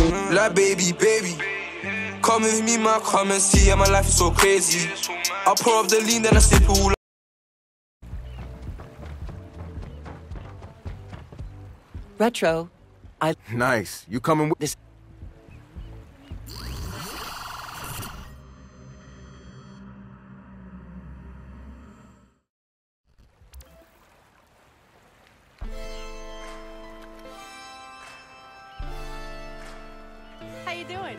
Like baby, baby. Come with me, man, come and see. Yeah, my life is so crazy. I pour up the lean, then I sip it all. Retro, Nice. You coming with this. How you doing?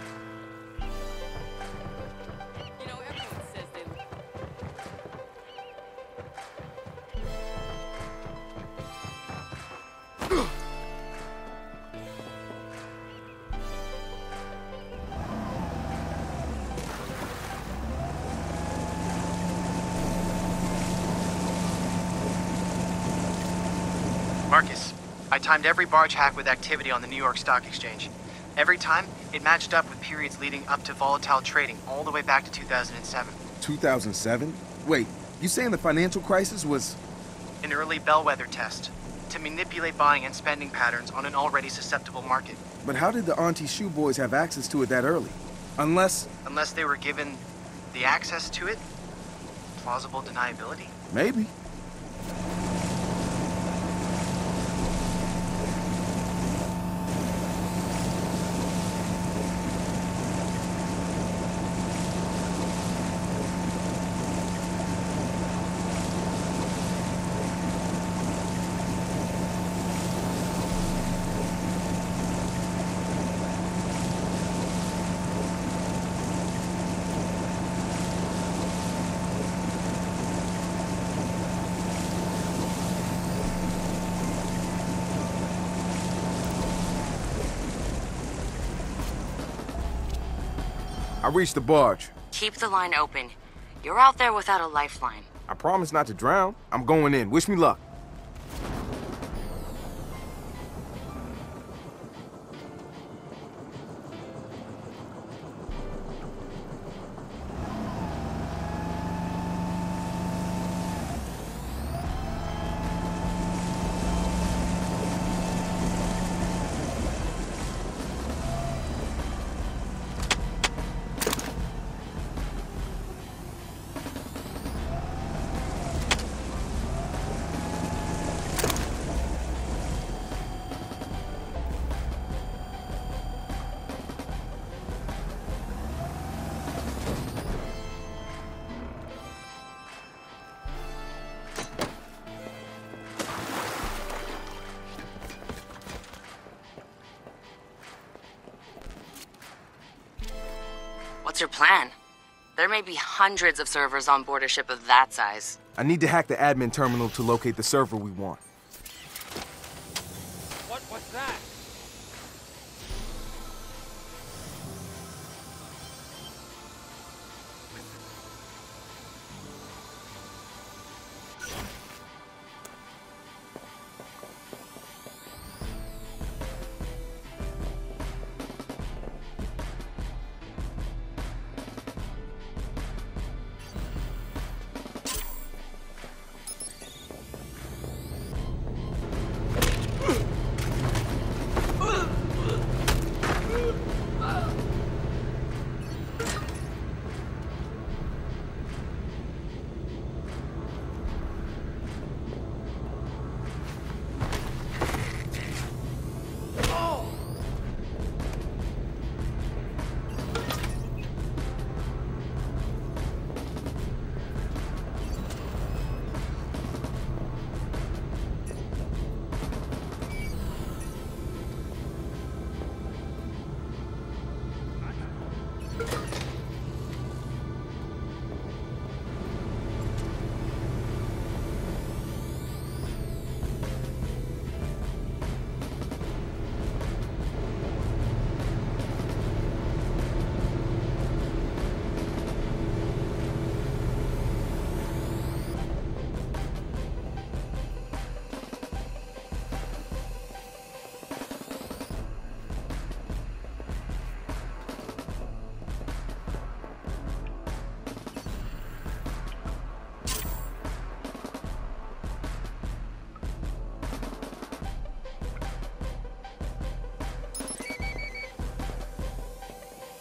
You know, everyone says they... Marcus, I timed every barge hack with activity on the New York Stock Exchange. Every time, it matched up with periods leading up to volatile trading all the way back to 2007. 2007? Wait, you saying the financial crisis was... An early bellwether test to manipulate buying and spending patterns on an already susceptible market. But how did the Auntie Shoe Boys have access to it that early? Unless they were given the access to it? Plausible deniability? maybe. I reached the barge. Keep the line open. You're out there without a lifeline. I promise not to drown. I'm going in. Wish me luck. What's your plan? There may be hundreds of servers on board a ship of that size. I need to hack the admin terminal to locate the server we want. What's that?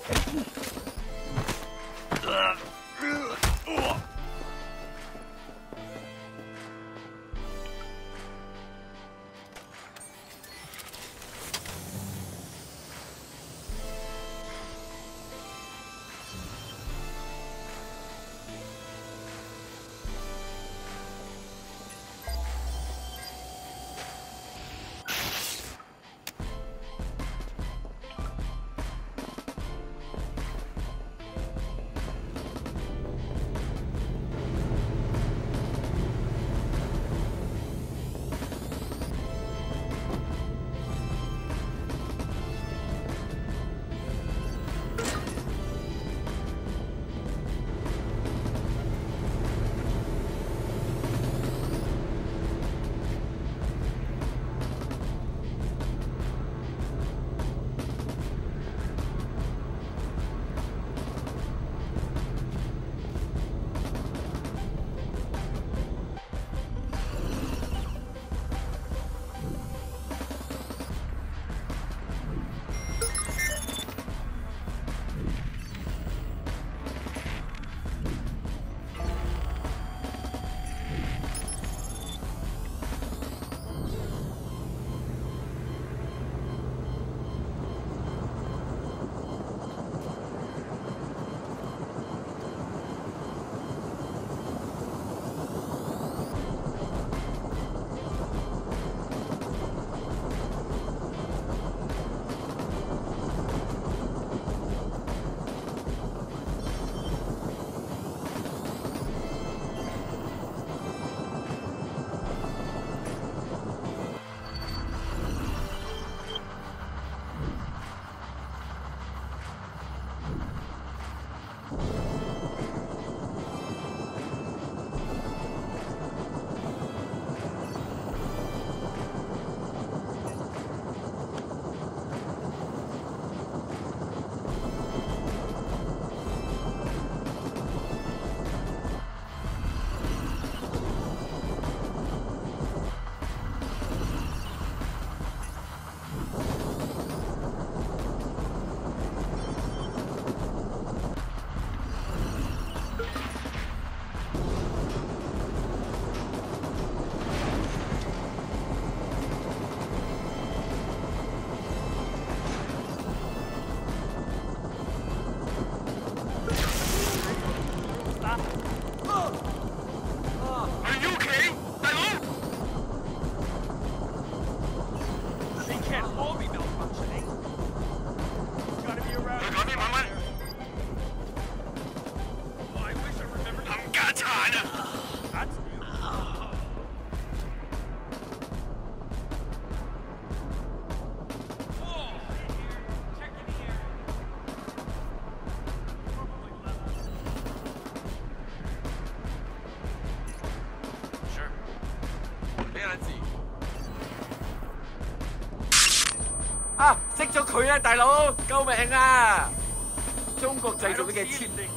啊！識咗佢啊，大佬！救命啊！中國製造嘅千零，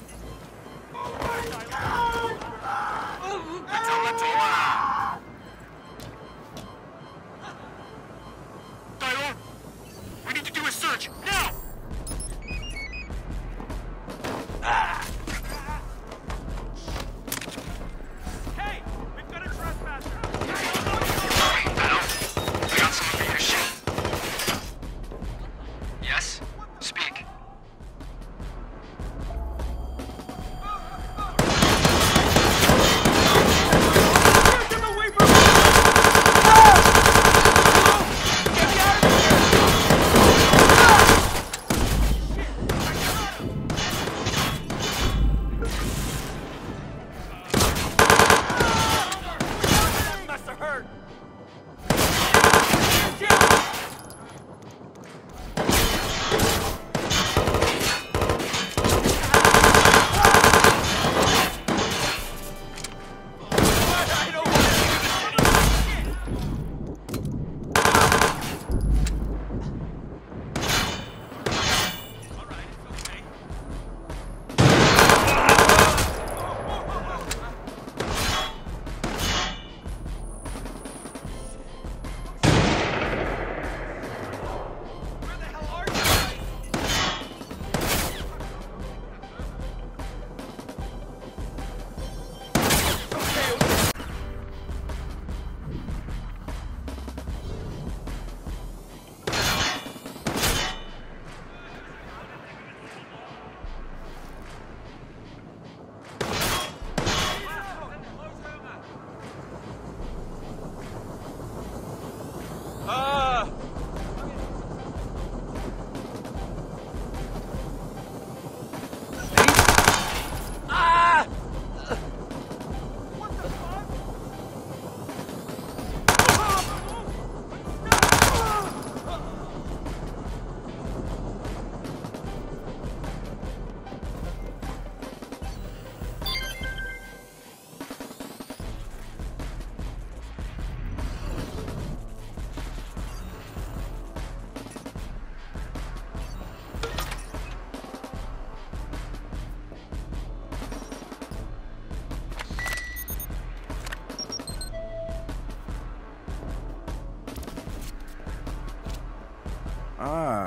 走甩咗啊！大佬 ，we need to do a search now！ Hey, we've got a trespasser! Yes? Speak. Get away from me! Get me out of here!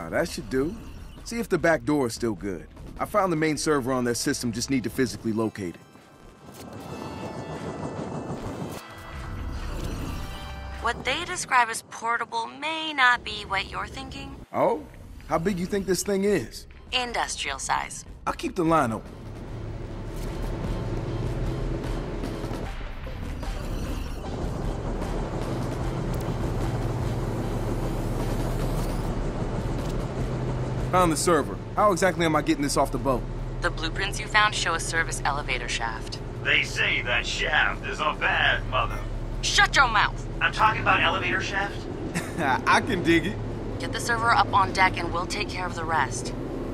That should do. See if the back door is still good. I found the main server on their system, just need to physically locate it. What they describe as portable may not be what you're thinking. Oh? How big you think this thing is? Industrial size. I'll keep the line open. Found the server. How exactly am I getting this off the boat? The blueprints you found show a service elevator shaft. They say that shaft is a bad mother. Shut your mouth! I'm talking about elevator shaft. I can dig it. Get the server up on deck and we'll take care of the rest.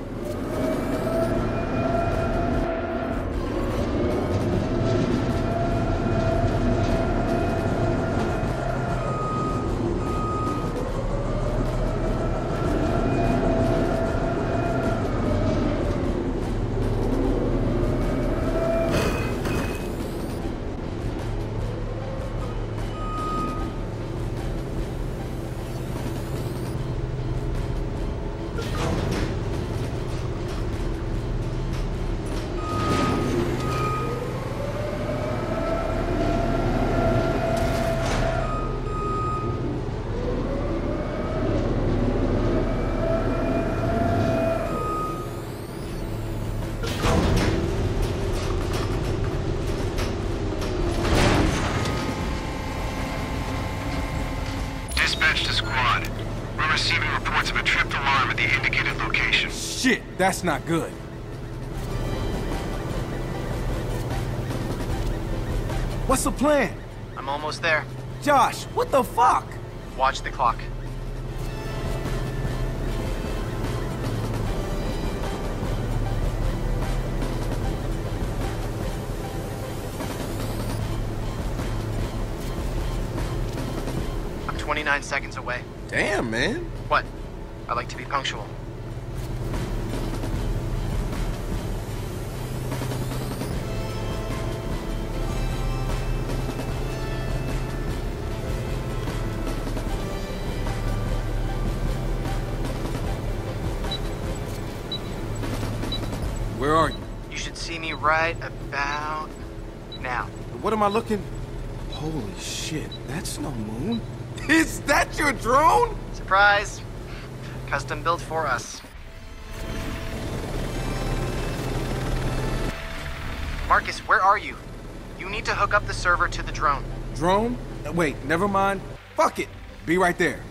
Dispatch to squad. We're receiving reports of a tripped alarm at the indicated location. Shit, that's not good. What's the plan? I'm almost there. Josh, what the fuck? Watch the clock. I'm 29 seconds away. Damn, man. What? I like to be punctual. Where are you? You should see me right about now. What am I looking? Holy shit, that's no moon. Is that your drone? Surprise! Custom built for us. Marcus, where are you? You need to hook up the server to the drone. Drone? Wait, never mind. Fuck it. Be right there.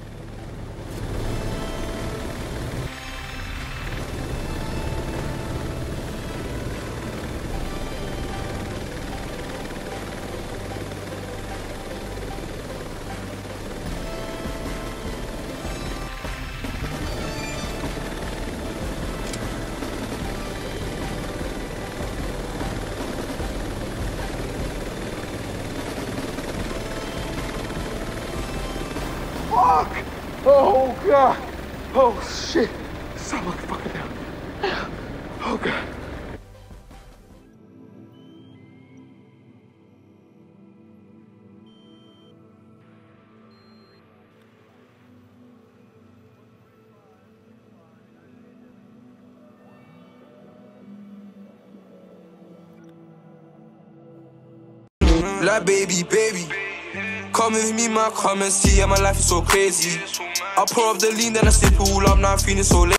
Fuck! Oh, God! Oh, shit! Stop looking fucking down. Oh, God. Like baby. Come with me, man, come and see. Yeah, my life is so crazy. I pour up the lean, then I sip it all up. Now I'm feeling so lazy.